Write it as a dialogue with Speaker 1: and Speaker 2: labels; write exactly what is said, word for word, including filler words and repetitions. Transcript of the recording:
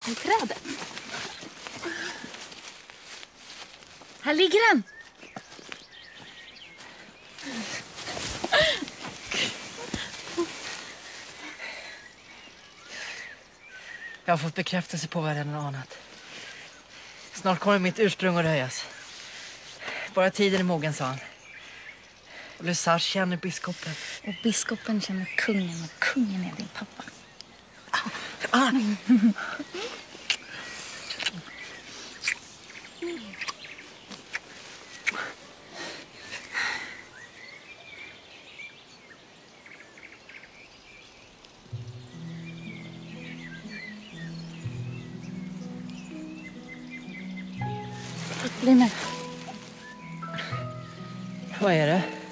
Speaker 1: I trädet. Här ligger den.
Speaker 2: Jag har fått bekräftelse på vad jag redan anat. Snart kommer mitt ursprung att röjas. Bara tiden är mogen, sa han. Lusage känner biskopen.
Speaker 1: Och biskopen känner kungen och kungen är din pappa.
Speaker 2: Ah.
Speaker 1: Bli med.
Speaker 2: Vad är det?